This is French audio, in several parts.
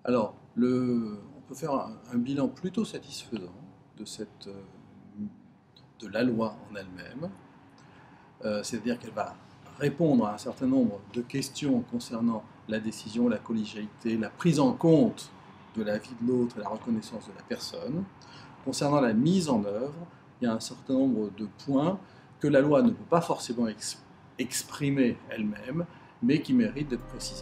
Alors, on peut faire un bilan plutôt satisfaisant de la loi en elle-même. C'est-à-dire qu'elle va répondre à un certain nombre de questions concernant la décision, la collégialité, la prise en compte de la vie de l'autre et la reconnaissance de la personne. Concernant la mise en œuvre, il y a un certain nombre de points que la loi ne peut pas forcément exprimer elle-même, mais qui méritent d'être précisés.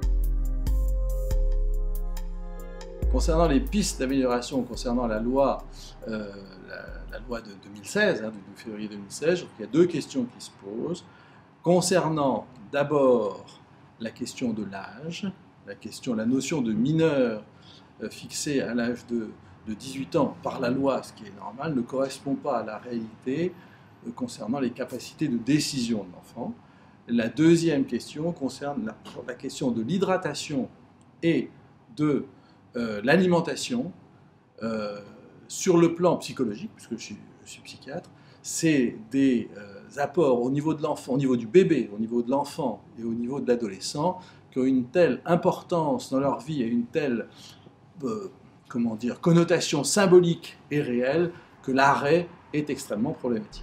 Concernant les pistes d'amélioration concernant la loi de 2016, du 2 février 2016, il y a deux questions qui se posent. Concernant d'abord la question de l'âge, la notion de mineur fixée à l'âge de 18 ans par la loi, ce qui est normal, ne correspond pas à la réalité concernant les capacités de décision de l'enfant. La deuxième question concerne la question de l'hydratation et de l'alimentation sur le plan psychologique, puisque je suis psychiatre. C'est des apports au niveau de l'enfant, au niveau du bébé, au niveau de l'enfant et au niveau de l'adolescent qui ont une telle importance dans leur vie et une telle connotation symbolique et réelle que l'arrêt est extrêmement problématique.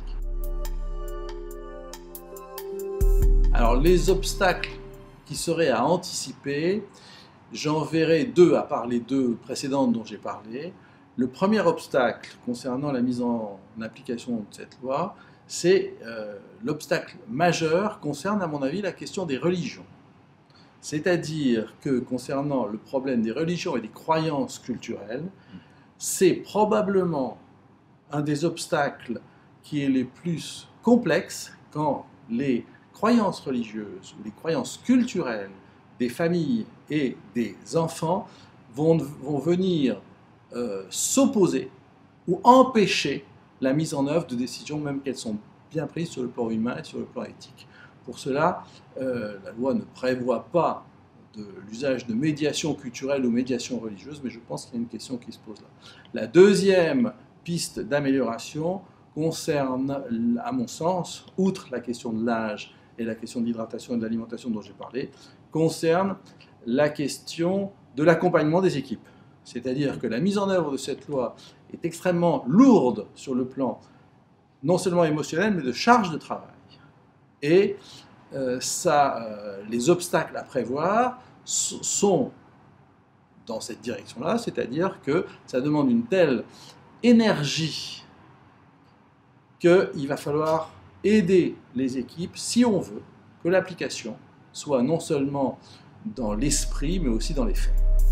Alors les obstacles qui seraient à anticiper, j'en verrai deux, à part les deux précédentes dont j'ai parlé. Le premier obstacle concernant la mise en application de cette loi, c'est l'obstacle majeur concerne, à mon avis, la question des religions. C'est-à-dire que concernant le problème des religions et des croyances culturelles, c'est probablement un des obstacles qui est les plus complexes quand les croyances religieuses ou les croyances culturelles des familles et des enfants vont venir s'opposer ou empêcher la mise en œuvre de décisions, même qu'elles sont bien prises sur le plan humain et sur le plan éthique. Pour cela, la loi ne prévoit pas l'usage de médiation culturelle ou médiation religieuse, mais je pense qu'il y a une question qui se pose là. La deuxième piste d'amélioration concerne, à mon sens, outre la question de l'âge et la question de l'hydratation et de l'alimentation dont j'ai parlé, concerne la question de l'accompagnement des équipes. C'est-à-dire que la mise en œuvre de cette loi est extrêmement lourde sur le plan non seulement émotionnel, mais de charge de travail. Et les obstacles à prévoir sont dans cette direction-là, c'est-à-dire que ça demande une telle énergie qu'il va falloir aider les équipes si on veut que l'application soit non seulement dans l'esprit, mais aussi dans les faits.